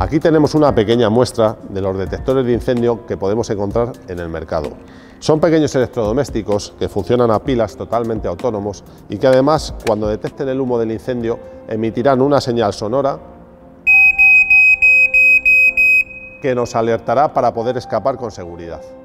Aquí tenemos una pequeña muestra de los detectores de incendio que podemos encontrar en el mercado. Son pequeños electrodomésticos que funcionan a pilas, totalmente autónomos, y que además, cuando detecten el humo del incendio, emitirán una señal sonora que nos alertará para poder escapar con seguridad.